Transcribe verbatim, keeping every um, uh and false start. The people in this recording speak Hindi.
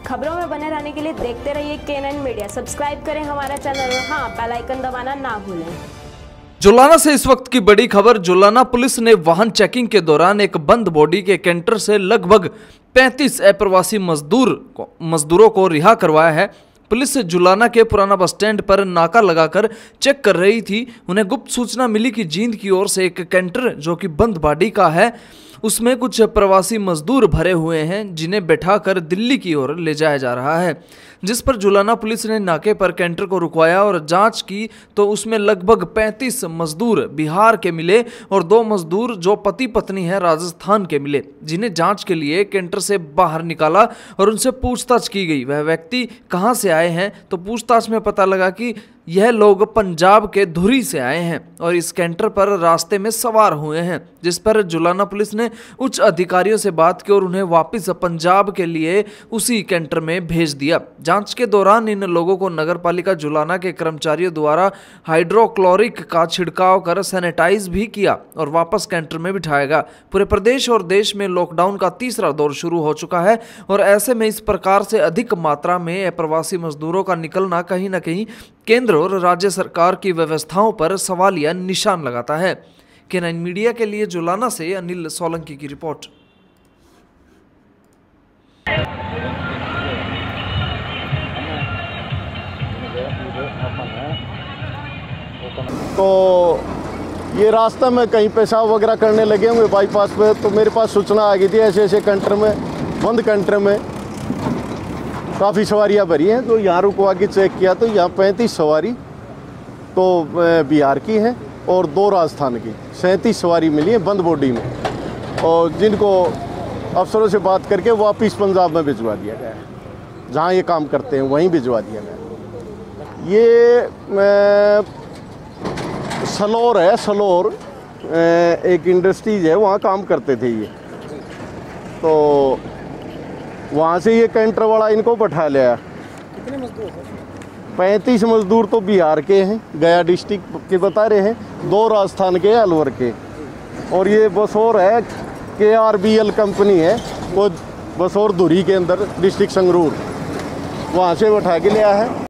खबरों में बने रहने के लिए देखते रहिए के नाइन मीडिया। सब्सक्राइब करें हमारा चैनल और हाँ, बेल आइकन दबाना ना भूलें। जुलाना से इस वक्त की बड़ी खबर। जुलाना पुलिस ने वाहन चेकिंग के दौरान एक बंद बॉडी के कैंटर से लगभग पैंतीस अप्रवासी मजदूर को मजदूरों को रिहा करवाया है। पुलिस जुलाना के पुराना बस स्टैंड पर नाका लगाकर चेक कर रही थी। उन्हें गुप्त सूचना मिली कि जींद की ओर से एक कैंटर जो कि बंद बॉडी का है, उसमें कुछ प्रवासी मजदूर भरे हुए हैं जिन्हें बैठाकर दिल्ली की ओर ले जाया जा रहा है। जिस पर जुलाना पुलिस ने नाके पर कैंटर को रुकवाया और जांच की तो उसमें लगभग पैंतीस मजदूर बिहार के मिले और दो मजदूर जो पति पत्नी हैं राजस्थान के मिले, जिन्हें जांच के लिए कैंटर से बाहर निकाला और उनसे पूछताछ की गई। वह व्यक्ति कहां से आए हैं तो पूछताछ में पता लगा कि यह लोग पंजाब के धुरी से आए हैं और इस कैंटर पर रास्ते में सवार हुए हैं। जिस पर जुलाना पुलिस ने उच्च अधिकारियों से बात की और उन्हें वापस पंजाब के लिए उसी कैंटर में भेज दिया। जांच के दौरान इन लोगों को नगरपालिका जुलाना के कर्मचारियों द्वारा हाइड्रोक्लोरिक का छिड़काव कर सैनिटाइज भी किया और वापस कैंटर में बिठाया गया। पूरे प्रदेश और देश में लॉकडाउन का तीसरा दौर शुरू हो चुका है और ऐसे में इस प्रकार से अधिक मात्रा में अप्रवासी मजदूरों का निकलना कहीं ना कहीं केंद्र और राज्य सरकार की व्यवस्थाओं पर सवालिया निशान लगाता है। के नाइन मीडिया के लिए जुलाना से अनिल सोलंकी की रिपोर्ट। तो ये रास्ता में कहीं पेशाब वगैरह करने लगे होंगे बाईपास पे, तो मेरे पास सूचना आ गई थी ऐसे ऐसे कंटर में, बंद कंटर में काफ़ी सवारियां भरी हैं। तो यहाँ रुकवा के चेक किया तो यहाँ पैंतीस सवारी तो बिहार की हैं और दो राजस्थान की, सैंतीस सवारी मिली है बंद बॉडी में, और जिनको अफसरों से बात करके वापस पंजाब में भिजवा दिया गया है, जहाँ ये काम करते हैं वहीं भिजवा दिया गया। ये सलोर है, सलोर एक इंडस्ट्रीज है, वहाँ काम करते थे ये, तो वहाँ से ये कैंटर वाला इनको बैठा लिया। कितने मजदूर हैं? पैंतीस मजदूर तो बिहार के हैं, गया डिस्ट्रिक्ट के बता रहे हैं, दो राजस्थान के, अलवर के, और ये बसौर है, के आर बी एल कंपनी है, वो बसौर धुरी के अंदर डिस्ट्रिक्ट संगरूर, वहाँ से बैठा के लिया है।